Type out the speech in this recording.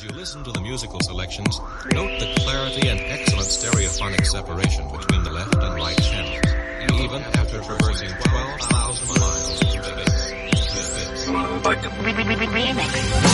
you listen to the musical selections, note the clarity and excellent stereophonic separation between the left and right channels, even after traversing 12,000 miles through space. Remix.